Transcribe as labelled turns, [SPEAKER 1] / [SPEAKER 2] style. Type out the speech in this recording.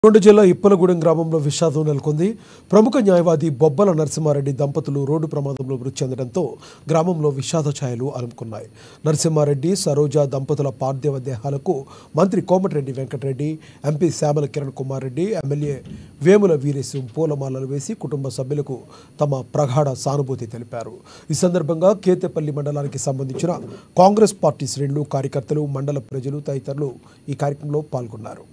[SPEAKER 1] నల్గొండ జిల్లా ఇప్పలగూడెం గ్రామంలో విషాదం నెలకొంది. ప్రముఖ న్యాయవాది బొబ్బల నరసింహారెడ్డి దంపతులు రోడ్డు ప్రమాదంలో మృతి చెందడంతో గ్రామంలో విషాద ఛాయలు అలుముకున్నాయి. నరసింహారెడ్డి, సరోజ దంపతుల పార్థివ దేహాలకు మంత్రి కోమటిరెడ్డి వెంకటరెడ్డి, ఎంపీ శ్యామల కిరణ్ కుమార్ రెడ్డి, ఎమ్మెల్యే వేముల వీరేశం పూలమాలలు వేసి కుటుంబ సభ్యులకు తమ ప్రగాఢ సానుభూతి తెలిపారు. ఈ సందర్భంగా కేతేపల్లి మండలానికి సంబంధించిన కాంగ్రెస్ పార్టీ శ్రేణులు, కార్యకర్తలు, మండల ప్రజలు తదితరులు ఈ కార్యక్రమంలో పాల్గొన్నారు.